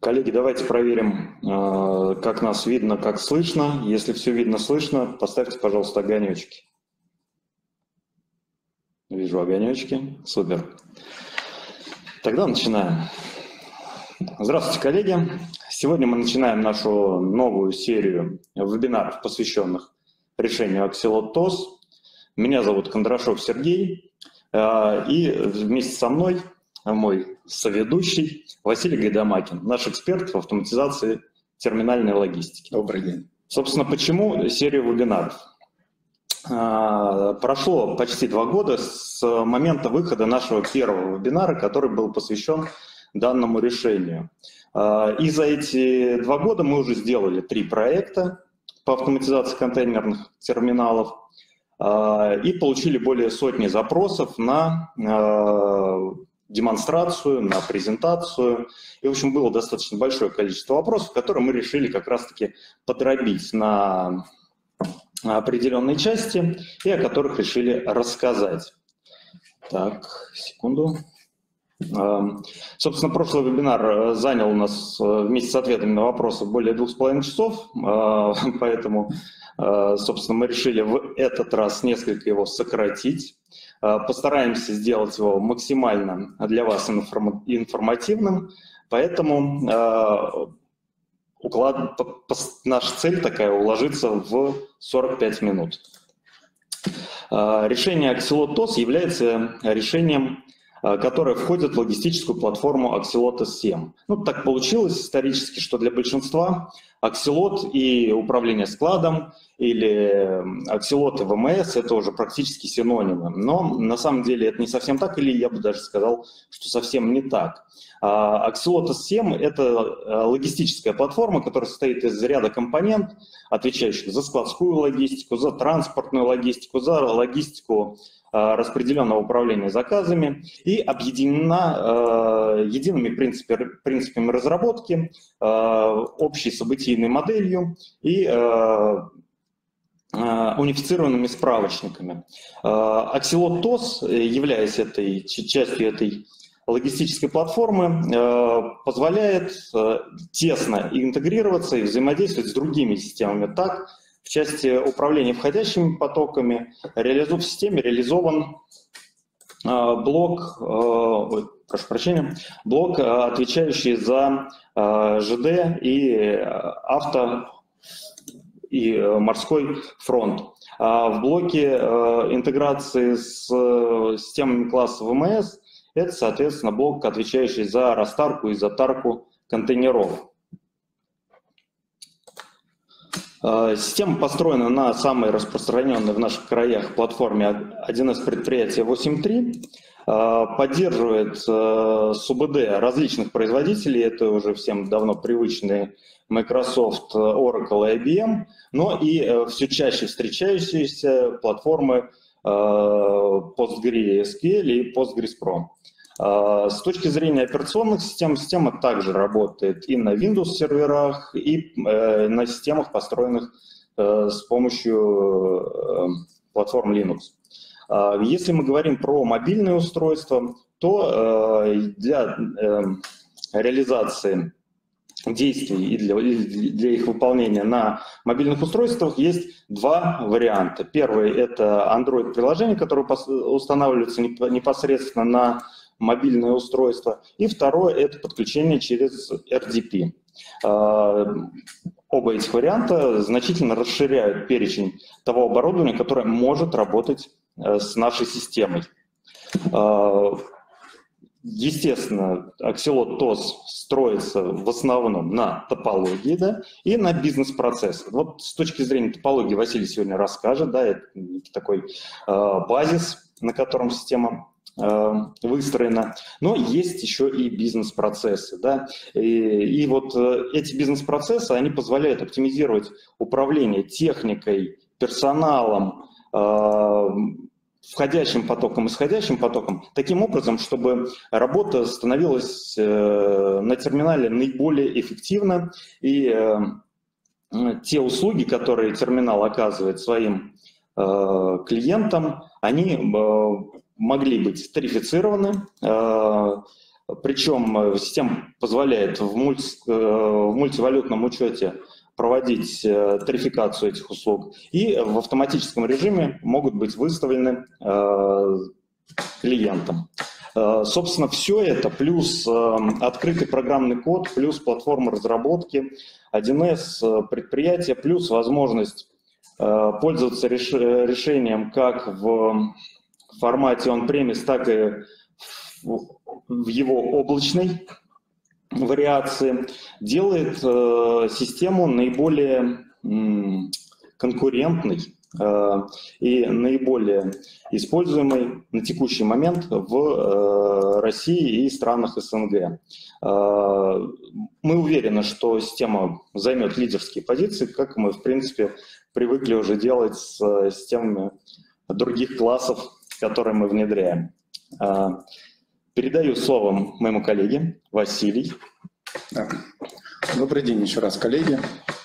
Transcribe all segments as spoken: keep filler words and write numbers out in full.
Коллеги, давайте проверим, как нас видно, как слышно. Если все видно, слышно, поставьте, пожалуйста, огонечки. Вижу огонечки. Супер. Тогда начинаем. Здравствуйте, коллеги. Сегодня мы начинаем нашу новую серию вебинаров, посвященных решению Axelot ТОС. Меня зовут Кондрашов Сергей, и вместе со мной мой соведущий Василий Гайдамакин, наш эксперт в автоматизации терминальной логистики. Добрый день. Собственно, почему серия вебинаров? Прошло почти два года с момента выхода нашего первого вебинара, который был посвящен данному решению. И за эти два года мы уже сделали три проекта по автоматизации контейнерных терминалов и получили более сотни запросов на демонстрацию, на презентацию. И, в общем, было достаточно большое количество вопросов, которые мы решили как раз-таки подробить на определенные части и о которых решили рассказать. Так, секунду. Собственно, прошлый вебинар занял у нас вместе с ответами на вопросы более двух с половиной часов, поэтому, собственно, мы решили в этот раз несколько его сократить. Постараемся сделать его максимально для вас информативным, поэтому уклад, наша цель такая — уложиться в сорок пять минут. Решение Axelot ТОС является решением, которое входит в логистическую платформу Axelot эс семь. Ну, так получилось исторически, что для большинства Axelot и управление складом или Axelot и вэ эм эс — это уже практически синонимы. Но на самом деле это не совсем так, или я бы даже сказал, что совсем не так. Axelot эс семь — это логистическая платформа, которая состоит из ряда компонент, отвечающих за складскую логистику, за транспортную логистику, за логистику распределенного управления заказами, и объединена э, едиными принципами, принципами разработки, э, общей событийной моделью и э, э, унифицированными справочниками. Э, Axelot ТОС, являясь этой, частью этой логистической платформы, э, позволяет э, тесно интегрироваться и взаимодействовать с другими системами так. В части управления входящими потоками реализу... в системе реализован э, блок, э, ой, прошу прощения, блок, э, отвечающий за э, ЖД и авто и э, морской фронт. А в блоке э, интеграции с э, системами класса вэ эм эс это, соответственно, блок, отвечающий за растарку и затарку контейнеров. Система построена на самой распространенной в наших краях платформе один эс предприятие восемь три, поддерживает СУБД различных производителей, это уже всем давно привычные Microsoft, Oracle и ай би эм, но и все чаще встречающиеся платформы PostgreSQL и PostgreSQL. С точки зрения операционных систем, система также работает и на Windows-серверах, и на системах, построенных с помощью платформ Linux. Если мы говорим про мобильные устройства, то для реализации действий и для, для их выполнения на мобильных устройствах есть два варианта. Первый — это Android-приложения, которые устанавливаются непосредственно на мобильное устройство. И второе — это подключение через эр ди пи. Оба этих варианта значительно расширяют перечень того оборудования, которое может работать с нашей системой. Естественно, Axelot ТОС строится в основном на топологии, да, и на бизнес-процессах. Вот с точки зрения топологии Василий сегодня расскажет, да, это такой э, базис, на котором система э, выстроена. Но есть еще и бизнес-процессы, да, и, и вот э, эти бизнес-процессы, они позволяют оптимизировать управление техникой, персоналом, э, входящим потоком, исходящим потоком, таким образом, чтобы работа становилась э, на терминале наиболее эффективна, и э, те услуги, которые терминал оказывает своим э, клиентам, они э, могли быть тарифицированы, э, Причем система позволяет в, мульти, в мультивалютном учете проводить тарификацию этих услуг, и в автоматическом режиме могут быть выставлены клиентам. Собственно, все это, плюс открытый программный код, плюс платформа разработки, один эс, предприятие, плюс возможность пользоваться реш... решением как в формате on-premise, так и в его облачной вариации, делает систему наиболее конкурентной и наиболее используемый на текущий момент в России и странах эс эн гэ. Мы уверены, что система займет лидерские позиции, как мы, в принципе, привыкли уже делать с системами других классов, которые мы внедряем. Передаю слово моему коллеге Василий. Да. Добрый день еще раз, коллеги.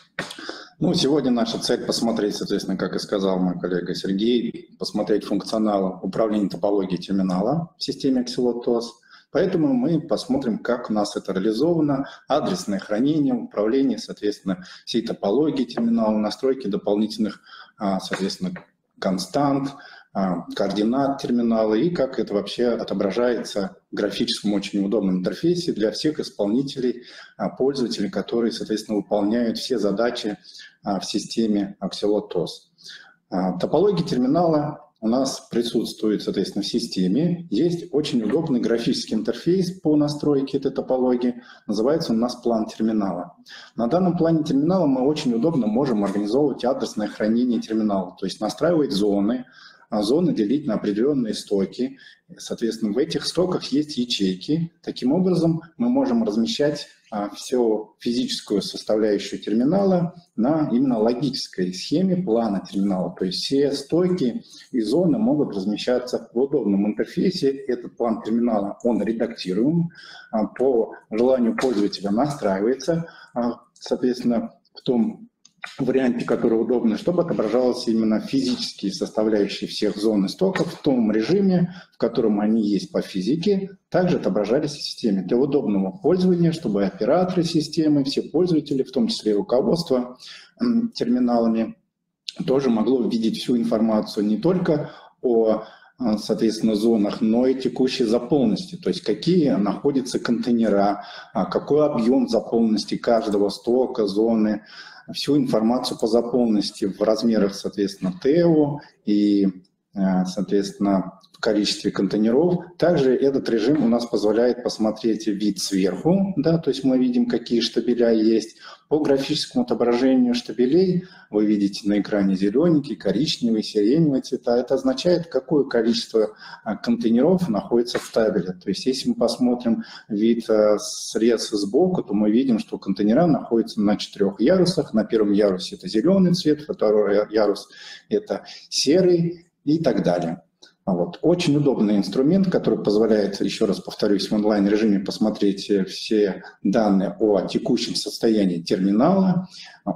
Ну, сегодня наша цель посмотреть, соответственно, как и сказал мой коллега Сергей, посмотреть функционал управления топологией терминала в системе Axelot тос. Поэтому мы посмотрим, как у нас это реализовано, адресное хранение, управление, соответственно, всей топологии терминала, настройки дополнительных, соответственно, констант, координат терминала и как это вообще отображается в графическом очень удобном интерфейсе для всех исполнителей, пользователей, которые, соответственно, выполняют все задачи в системе Axelot тос. Топология терминала у нас присутствует, соответственно, в системе. Есть очень удобный графический интерфейс по настройке этой топологии. Называется у нас план терминала. На данном плане терминала мы очень удобно можем организовывать адресное хранение терминала, то есть настраивать зоны, зоны делить на определенные стоки. Соответственно, в этих стоках есть ячейки. Таким образом, мы можем размещать а, всю физическую составляющую терминала на именно логической схеме плана терминала. То есть все стоки и зоны могут размещаться в удобном интерфейсе. Этот план терминала, он редактируем, а, по желанию пользователя настраивается, а, соответственно, в том варианте, который удобно, чтобы отображалась именно физические составляющие всех зон и стоков в том режиме, в котором они есть по физике, также отображались в системе для удобного пользования, чтобы операторы системы, все пользователи, в том числе и руководство терминалами, тоже могло видеть всю информацию не только о, соответственно, зонах, но и текущей заполненности, то есть какие находятся контейнера, какой объем заполненности каждого стока, зоны, всю информацию по заполненности в размерах, соответственно, тео и, соответственно, в количестве контейнеров. Также этот режим у нас позволяет посмотреть вид сверху, да, то есть мы видим, какие штабеля есть. По графическому отображению штабелей вы видите на экране зелененький, коричневый, сиреневый цвета. Это означает, какое количество контейнеров находится в табеле. То есть если мы посмотрим вид срез сбоку, то мы видим, что контейнера находятся на четырех ярусах. На первом ярусе это зеленый цвет, второй ярус это серый и так далее. Вот. Очень удобный инструмент, который позволяет, еще раз повторюсь, в онлайн-режиме посмотреть все данные о текущем состоянии терминала.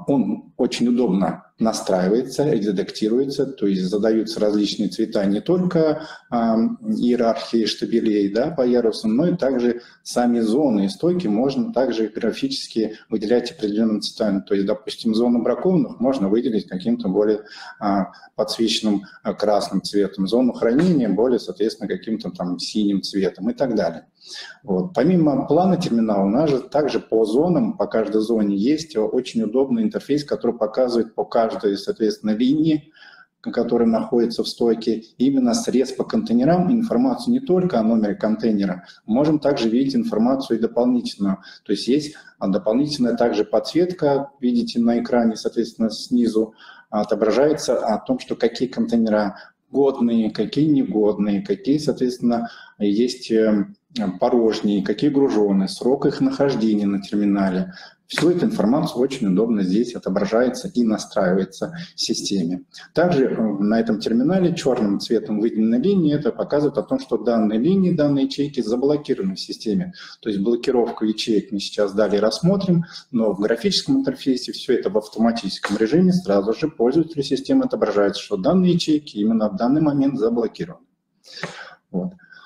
Он очень удобно настраивается, редактируется, то есть задаются различные цвета не только э, иерархии штабелей, да, по ярусам, но и также сами зоны и стойки можно также графически выделять определенными цветами. То есть, допустим, зону бракованных можно выделить каким-то более э, подсвеченным э, красным цветом, зону хранения более, соответственно, каким-то там синим цветом и так далее. Вот. Помимо плана терминала, у нас же также по зонам, по каждой зоне есть очень удобный интерфейс, который показывает по каждой, соответственно, линии, которая находится в стойке, именно срез по контейнерам, информацию не только о номере контейнера, можем также видеть информацию и дополнительную. То есть есть дополнительная также подсветка, видите на экране, соответственно, снизу отображается о том, что какие контейнера годные, какие негодные, какие, соответственно, есть порожние, какие груженые, срок их нахождения на терминале. Всю эту информацию очень удобно здесь отображается и настраивается в системе. Также на этом терминале черным цветом выделены линии. Это показывает о том, что данные линии, данные ячейки заблокированы в системе. То есть блокировку ячеек мы сейчас далее рассмотрим, но в графическом интерфейсе все это в автоматическом режиме. Сразу же пользователю системы отображается, что данные ячейки именно в данный момент заблокированы. Вот.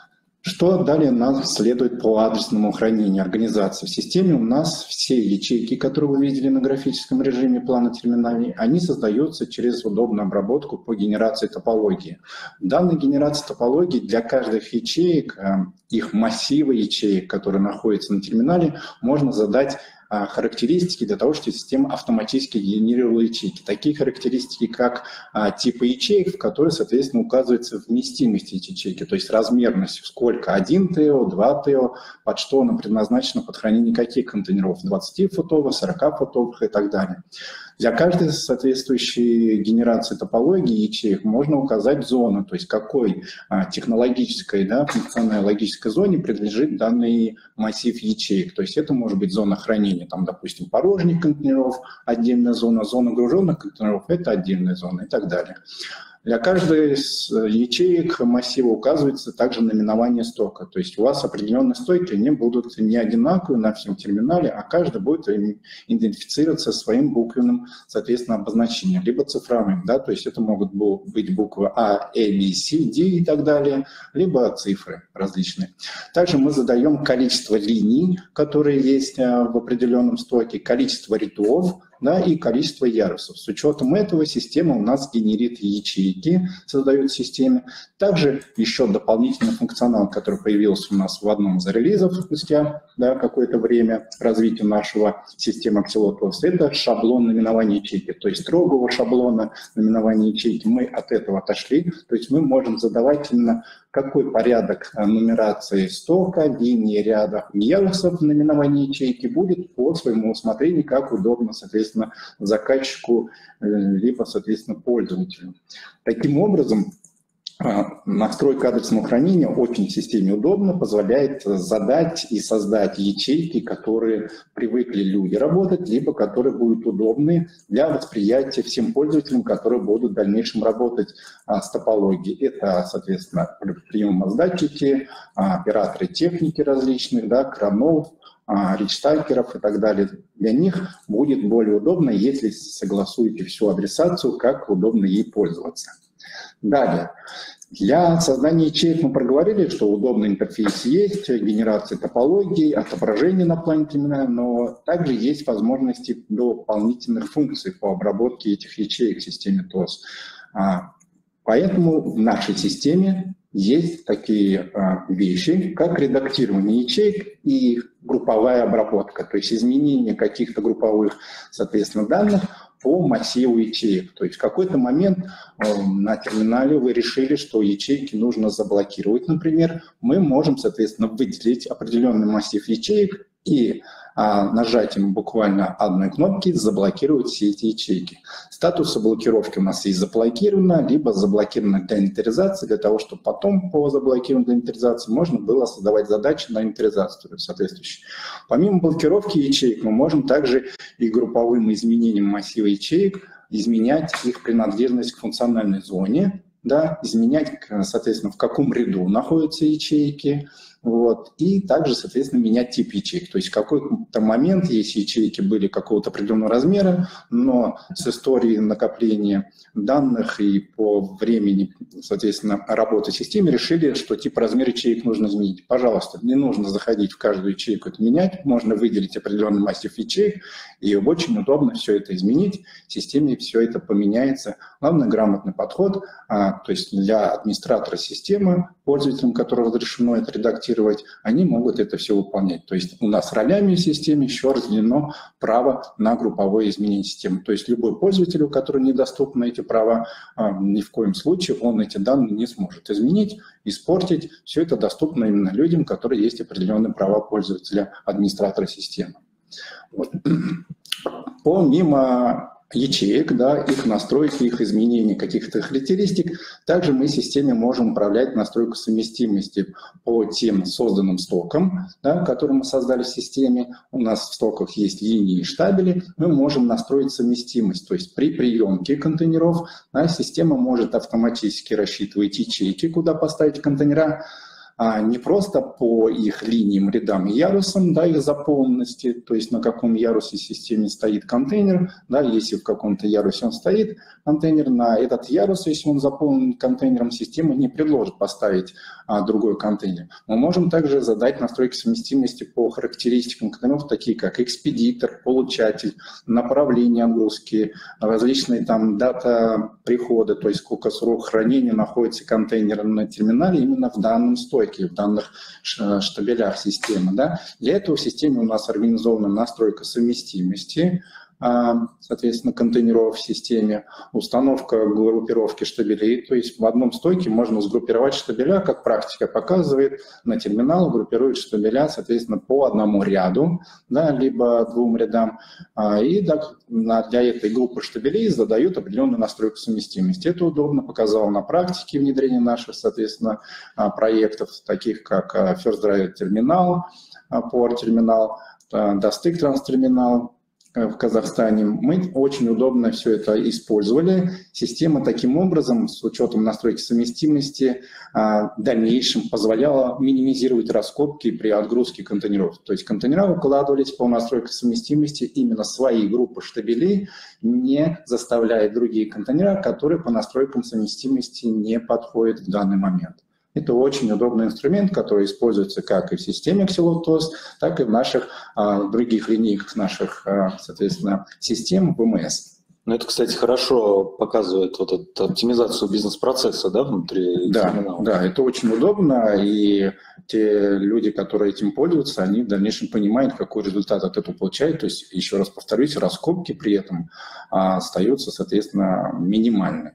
Что далее нам следует по адресному хранению организации? В системе у нас все ячейки, которые вы видели на графическом режиме плана терминалей, они создаются через удобную обработку по генерации топологии. В данной генерации топологии для каждых ячеек, их массива ячеек, которые находятся на терминале, можно задать характеристики для того, чтобы система автоматически генерировала ячейки. Такие характеристики, как а, типы ячеек, в которые, соответственно, указывается вместимость этой ячейки, то есть размерность, сколько один ТО, два ТО, под что она предназначена, под хранение каких контейнеров, двадцатифутовых, сорокафутовых и так далее. Для каждой соответствующей генерации топологии ячеек можно указать зону, то есть какой а, технологической, да, функциональной логической зоне принадлежит данный массив ячеек. То есть это может быть зона хранения, там, допустим, порожних контейнеров, отдельная зона, зона груженных контейнеров – это отдельная зона и так далее. Для каждой из ячеек массива указывается также наименование стока. То есть у вас определенные стойки не будут не одинаковые на всем терминале, а каждый будет идентифицироваться своим буквенным, соответственно, обозначением, либо цифровым. Да? То есть это могут быть буквы А, Э, Б, С, Д и так далее, либо цифры различные. Также мы задаем количество линий, которые есть в определенном стоке, количество рядов, да, и количество ярусов. С учетом этого система у нас генерит ячейки, создает в системе. Также еще дополнительный функционал, который появился у нас в одном из релизов спустя, да, какое-то время развития нашего системы Axolotl, это шаблон наименования ячейки. То есть строгого шаблона наименования ячейки мы от этого отошли. То есть мы можем задавать именно какой порядок нумерации стока, линии, рядов и ярусов наименования ячейки будет по своему усмотрению, как удобно, соответственно, заказчику, либо, соответственно, пользователю. Таким образом, настройка адресного хранения очень в системе удобно, позволяет задать и создать ячейки, которые привыкли люди работать, либо которые будут удобны для восприятия всем пользователям, которые будут в дальнейшем работать а, с топологией. Это, соответственно, приемоздатчики, а, операторы техники различных, да, кранов, а, ричталкеров и так далее. Для них будет более удобно, если согласуете всю адресацию, как удобно ей пользоваться. Далее. Для создания ячеек мы проговорили, что удобный интерфейс есть, генерация топологий, отображение на плане терминала, но также есть возможности дополнительных функций по обработке этих ячеек в системе ТОС. Поэтому в нашей системе есть такие вещи, как редактирование ячеек и групповая обработка, то есть изменение каких-то групповых, соответственно, данных по массиву ячеек. То есть в какой-то момент э, на терминале вы решили, что ячейки нужно заблокировать, например. Мы можем, соответственно, выделить определенный массив ячеек и а, нажатием буквально одной кнопки заблокировать все эти ячейки. Статусы блокировки у нас есть заблокировано, либо заблокировано для инвентаризации, для того, чтобы потом по заблокированной для инвентаризации можно было создавать задачи на инвентаризацию соответствующие. Помимо блокировки ячеек мы можем также и групповым изменением массива ячеек изменять их принадлежность к функциональной зоне, да, изменять, соответственно, в каком ряду находятся ячейки, вот, и также, соответственно, менять тип ячеек. То есть в какой-то момент, если ячейки были какого-то определенного размера, но с историей накопления данных и по времени, соответственно, работы системы решили, что тип размера ячеек нужно изменить. Пожалуйста, не нужно заходить в каждую ячейку это менять, можно выделить определенный массив ячеек, и очень удобно все это изменить, в системе все это поменяется. Главное, грамотный подход, а, то есть для администратора системы, пользователям, которым разрешено это редактировать, они могут это все выполнять. То есть у нас ролями в системе еще разделено право на групповое изменение системы. То есть любой пользователь, у которого недоступны эти права, ни в коем случае он эти данные не сможет изменить, испортить. Все это доступно именно людям, которые есть определенные права пользователя, администратора системы. Вот. Помимо ячеек, да, их настройки, их изменения каких-то характеристик. Также мы в системе можем управлять настройку совместимости по тем созданным стокам, да, которые мы создали в системе. У нас в стоках есть линии и штабели. Мы можем настроить совместимость. То есть при приемке контейнеров, да, система может автоматически рассчитывать ячейки, куда поставить контейнера, а, не просто по их линиям, рядам и ярусам, да, их заполненности, то есть на каком ярусе в системе стоит контейнер, да, если в каком-то ярусе он стоит, контейнер, на этот ярус, если он заполнен контейнером, система не предложит поставить а, другой контейнер. Мы можем также задать настройки совместимости по характеристикам контейнеров, такие как экспедитор, получатель, направление отгрузки, различные там дата прихода, то есть сколько срок хранения находится контейнер на терминале именно в данном стойке, в данных штабелях системы. Да? Для этого в системе у нас организована настройка совместимости, соответственно, контейнеров в системе, установка группировки штабелей, то есть в одном стойке можно сгруппировать штабеля, как практика показывает, на терминал группируют штабеля, соответственно, по одному ряду, да, либо двум рядам, и для этой группы штабелей задают определенную настройку совместимости. Это удобно, показал на практике внедрения наших, соответственно, проектов, таких как First Drive терминал, Port терминал, Достык транс-терминал в Казахстане. Мы очень удобно все это использовали. Система таким образом, с учетом настройки совместимости, в дальнейшем позволяла минимизировать раскопки при отгрузке контейнеров. То есть контейнера укладывались по настройке совместимости именно свои группы штабелей, не заставляя другие контейнера, которые по настройкам совместимости не подходят в данный момент. Это очень удобный инструмент, который используется как и в системе Axelot, так и в наших а, других линейках наших, а, соответственно, систем вэ эм эс. Ну, это, кстати, хорошо показывает вот эту оптимизацию бизнес-процесса, да, внутри да, терминала. Да, это очень удобно, и те люди, которые этим пользуются, они в дальнейшем понимают, какой результат от этого получают. То есть, еще раз повторюсь, раскопки при этом а, остаются, соответственно, минимальны.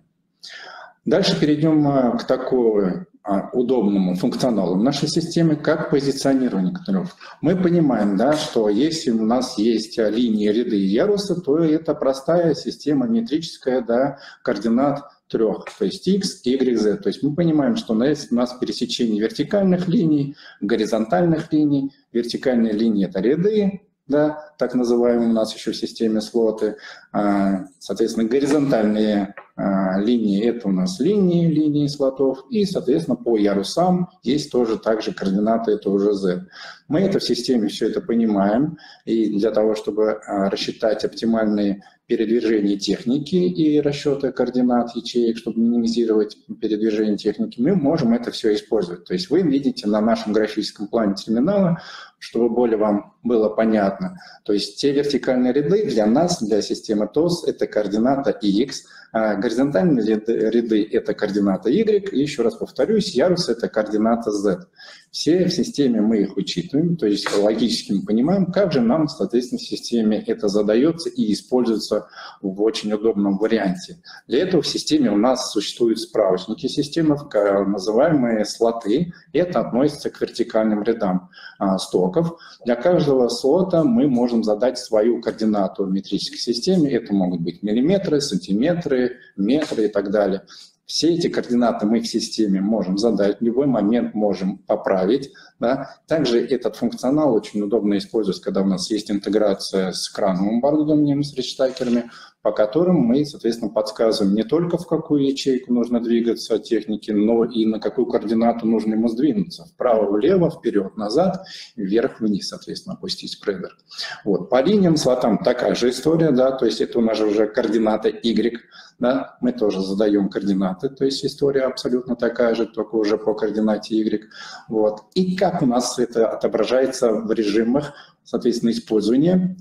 Дальше перейдем к такой удобному функционалу в нашей системе, как позиционирование контейнеров. Мы понимаем, да, что если у нас есть линии, ряды и ярусы, то это простая система метрическая, да, координат трех, то есть x, y, z. То есть мы понимаем, что у нас пересечение вертикальных линий, горизонтальных линий. Вертикальные линии – это ряды, да, так называемые у нас еще в системе слоты. Соответственно, горизонтальные линии – это у нас линии, линии слотов. И, соответственно, по ярусам есть тоже также координаты, это уже z. Мы это в системе все это понимаем. И для того, чтобы рассчитать оптимальные передвижения техники и расчеты координат ячеек, чтобы минимизировать передвижение техники, мы можем это все использовать. То есть вы видите на нашем графическом плане терминала, чтобы более вам было понятно. То есть те вертикальные ряды для нас, для системы тос, это координата x, а горизонтальные ряды – это координата y, и еще раз повторюсь, ярус – это координата z. Все в системе мы их учитываем, то есть логически мы понимаем, как же нам, соответственно, в системе это задается и используется в очень удобном варианте. Для этого в системе у нас существуют справочники системы, называемые слоты. Это относится к вертикальным рядам а, стоков. Для каждого слота мы можем задать свою координату в метрической системе. Это могут быть миллиметры, сантиметры, метры и так далее. Все эти координаты мы в системе можем задать, в любой момент можем поправить. Да. Также этот функционал очень удобно использовать, когда у нас есть интеграция с крановым оборудованием, с ричтакерами, по которым мы, соответственно, подсказываем не только в какую ячейку нужно двигаться технике, но и на какую координату нужно ему сдвинуться. Вправо, влево, вперед, назад, вверх, вниз, соответственно, опустить спредер. Вот. По линиям, слотам такая же история, да, то есть это у нас же уже координата Y, да, мы тоже задаем координаты, то есть история абсолютно такая же, только уже по координате Y. Вот. И как у нас это отображается в режимах, соответственно, использования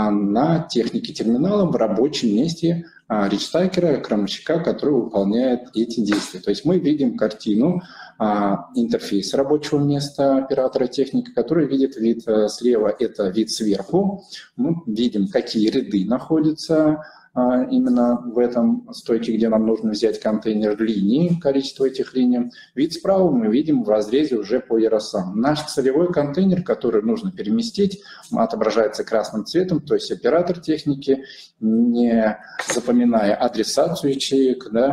на технике терминала в рабочем месте ричтакера, крановщика, который выполняет эти действия. То есть мы видим картину, интерфейс рабочего места оператора техники, который видит вид слева, это вид сверху. Мы видим, какие ряды находятся именно в этом стойке, где нам нужно взять контейнер линий, количество этих линий. Вид справа мы видим в разрезе уже по ярусам. Наш целевой контейнер, который нужно переместить, отображается красным цветом, то есть оператор техники, не запоминая адресацию ячеек, да,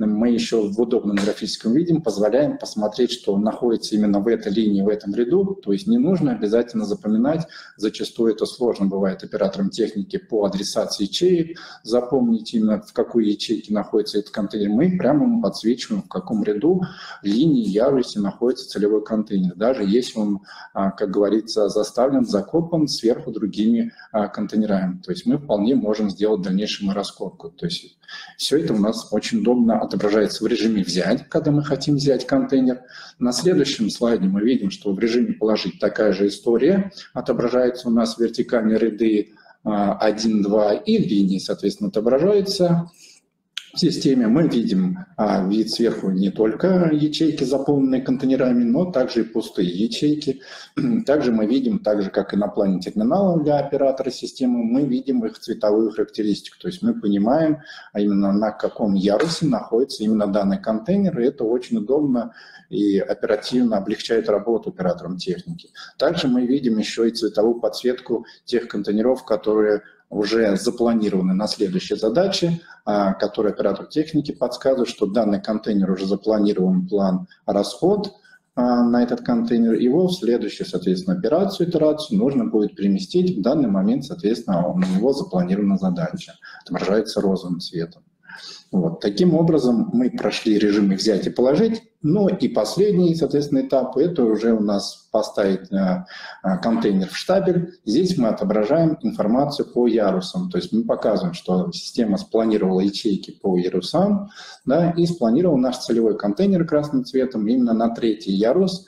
мы еще в удобном графическом виде позволяем посмотреть, что он находится именно в этой линии, в этом ряду. То есть не нужно обязательно запоминать. Зачастую это сложно бывает операторам техники по адресации ячеек. Запомнить именно, в какой ячейке находится этот контейнер. Мы прямо ему подсвечиваем, в каком ряду линии, ярусе находится целевой контейнер. Даже если он, как говорится, заставлен, закопан сверху другими контейнерами. То есть мы вполне можем сделать дальнейшую раскопку. То есть все это у нас очень удобно отображается в режиме «Взять», когда мы хотим взять контейнер. На следующем слайде мы видим, что в режиме «Положить» такая же история. Отображаются у нас вертикальные ряды один, два и линии, соответственно, отображаются. В системе мы видим а, вид сверху не только ячейки, заполненные контейнерами, но также и пустые ячейки. Также мы видим, так же как и на плане терминала для оператора системы, мы видим их цветовую характеристику. То есть мы понимаем, а именно на каком ярусе находится именно данный контейнер, и это очень удобно и оперативно облегчает работу операторам техники. Также мы видим еще и цветовую подсветку тех контейнеров, которые уже запланированы на следующие задачи, которые оператор техники подсказывает, что данный контейнер уже запланирован план расход на этот контейнер, его в следующую, соответственно, операцию, итерацию нужно будет переместить. В данный момент, соответственно, у него запланирована задача, отображается розовым цветом. Вот. Таким образом мы прошли режимы «Взять» и «Положить». Ну и последний, соответственно, этап – это уже у нас поставить э, контейнер в штабель. Здесь мы отображаем информацию по ярусам. То есть мы показываем, что система спланировала ячейки по ярусам, да, и спланировала наш целевой контейнер красным цветом именно на третий ярус.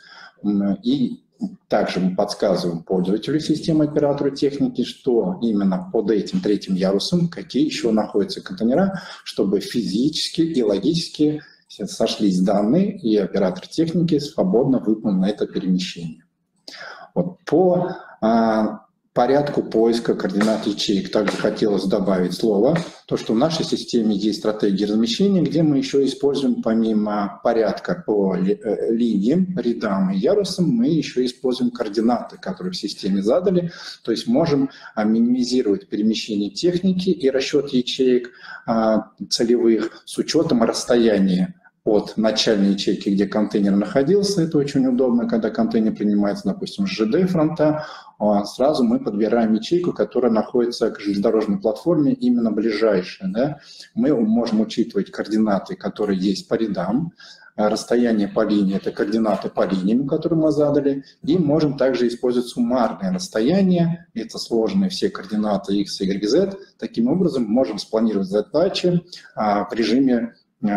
И также мы подсказываем пользователю системы, оператору техники, что именно под этим третьим ярусом, какие еще находятся контейнера, чтобы физически и логически сошлись данные, и оператор техники свободно выполнил это перемещение. Вот. По а, порядку поиска координат ячеек также хотелось добавить слово, то, что в нашей системе есть стратегия размещения, где мы еще используем помимо порядка по ли, э, линиям, рядам и ярусам, мы еще используем координаты, которые в системе задали, то есть можем а, минимизировать перемещение техники и расчет ячеек а, целевых с учетом расстояния от начальной ячейки, где контейнер находился. Это очень удобно, когда контейнер принимается, допустим, с жэ дэ фронта. Сразу мы подбираем ячейку, которая находится к железнодорожной платформе, именно ближайшая. Да? Мы можем учитывать координаты, которые есть по рядам. Расстояние по линии – это координаты по линиям, которые мы задали. И можем также использовать суммарное расстояние. Это сложные все координаты x, y, z. Таким образом, можем спланировать задачи в режиме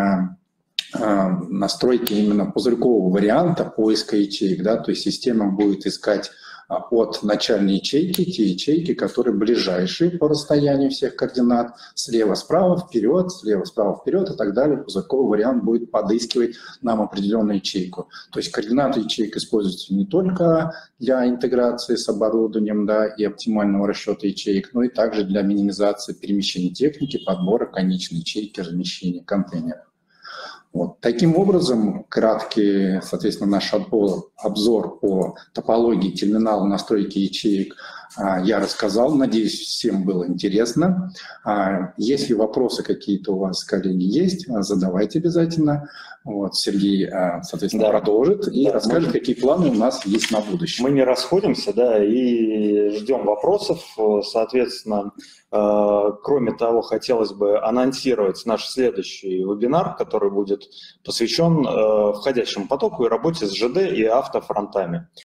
настройки именно пузырькового варианта поиска ячеек, да, то есть система будет искать от начальной ячейки те ячейки, которые ближайшие по расстоянию всех координат, слева, справа, вперед, слева, справа, вперед и так далее. Пузырьковый вариант будет подыскивать нам определенную ячейку. То есть координаты ячеек используются не только для интеграции с оборудованием, да, и оптимального расчета ячеек, но и также для минимизации перемещения техники, подбора конечной ячейки, размещения контейнера. Вот. Таким образом, краткий, соответственно, наш обзор по топологии терминала настройки ячеек я рассказал. Надеюсь, всем было интересно. Если вопросы какие-то у вас, коллеги, есть, задавайте обязательно. Вот, Сергей, соответственно, да. продолжит и да, расскажет, мы... какие планы у нас есть на будущее. Мы не расходимся, да, и ждем вопросов. Соответственно, кроме того, хотелось бы анонсировать наш следующий вебинар, который будет посвящен входящему потоку и работе с жэ дэ и автофронтами.